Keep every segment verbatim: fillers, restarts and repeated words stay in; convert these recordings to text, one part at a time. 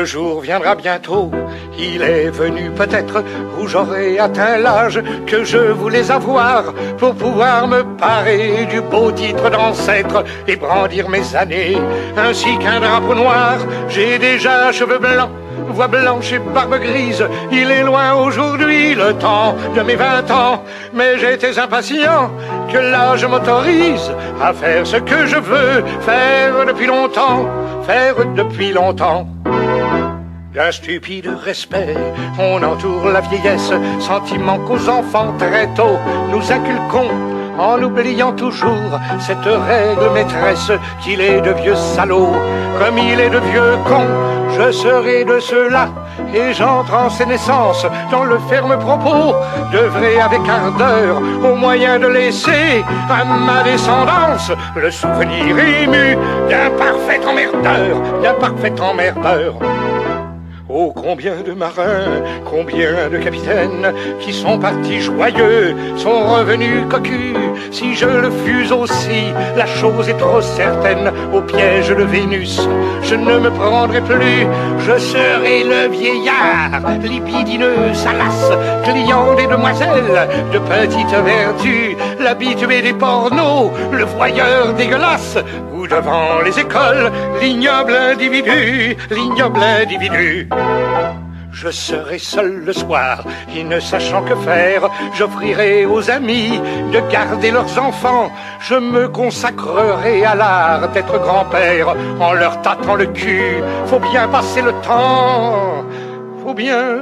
jour viendra bientôt, il est venu peut-être, où j'aurai atteint l'âge que je voulais avoir pour pouvoir me parer du beau titre d'ancêtre et brandir mes années. Ainsi qu'un drapeau noir, j'ai déjà cheveux blancs, voix blanche et barbe grise. Il est loin aujourd'hui le temps de mes vingt ans, mais j'étais impatient que l'âge m'autorise à faire ce que je veux faire depuis longtemps, faire depuis longtemps. D'un stupide respect, on entoure la vieillesse, sentiment qu'aux enfants très tôt nous inculquons, en oubliant toujours cette règle maîtresse qu'il est de vieux salauds, comme il est de vieux cons. Je serai de ceux-là, et j'entre en sénescence dans le ferme propos d'œuvrer avec ardeur au moyen de laisser à ma descendance le souvenir ému d'un parfait emmerdeur, d'un parfait emmerdeur. Oh, combien de marins, combien de capitaines qui sont partis joyeux, sont revenus cocus. Si je le fus aussi, la chose est trop certaine. Au piège de Vénus, je ne me prendrai plus. Je serai le vieillard, libidineux, salace, client des demoiselles de petite vertu, l'habitué des pornos, le voyeur dégueulasse, ou devant les écoles, l'ignoble individu, l'ignoble individu. Je serai seul le soir, et ne sachant que faire, j'offrirai aux amis de garder leurs enfants. Je me consacrerai à l'art d'être grand-père en leur tâtant le cul. Faut bien passer le temps, faut bien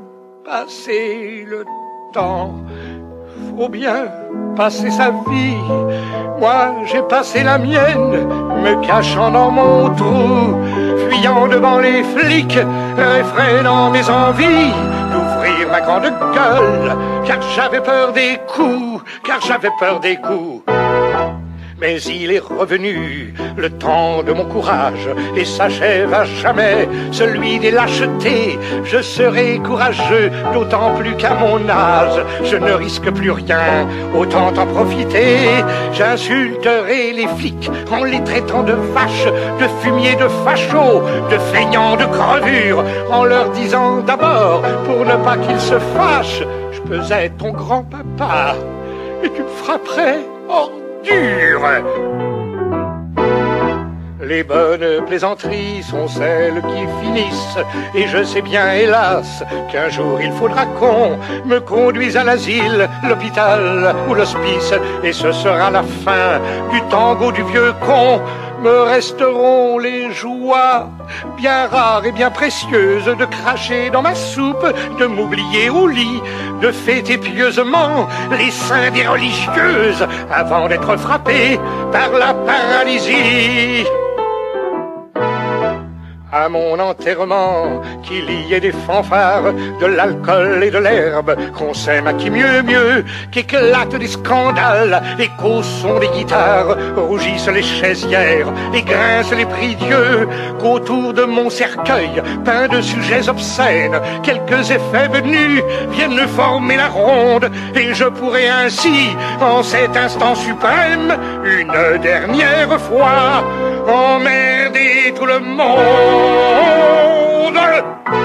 passer le temps, faut bien passer sa vie. Moi, j'ai passé la mienne, me cachant dans mon trou, fuyant devant les flics, réfrénant mes envies d'ouvrir ma grande gueule, car j'avais peur des coups, car j'avais peur des coups. Mais il est revenu le temps de mon courage, et s'achève à jamais celui des lâchetés. Je serai courageux, d'autant plus qu'à mon âge je ne risque plus rien, autant en profiter. J'insulterai les flics en les traitant de vaches, de fumier, de fachos, de feignants, de crevures, en leur disant d'abord, pour ne pas qu'ils se fâchent, je peux être ton grand-papa et tu me frapperais hors dur. Les bonnes plaisanteries sont celles qui finissent, et je sais bien, hélas, qu'un jour il faudra qu'on me conduise à l'asile, l'hôpital ou l'hospice, et ce sera la fin du tango du vieux con. Me resteront les joies bien rares et bien précieuses de cracher dans ma soupe, de m'oublier au lit, de fêter pieusement les saints des religieuses avant d'être frappé par la paralysie. À mon enterrement, qu'il y ait des fanfares, de l'alcool et de l'herbe, qu'on s'aime à qui mieux mieux, qu'éclatent des scandales, et qu'au son des guitares rougissent les chaisières et grincent les prie-dieux, qu'autour de mon cercueil, peint de sujets obscènes, quelques effets venus viennent former la ronde, et je pourrai ainsi, en cet instant suprême, une dernière fois, emmerder tout le monde.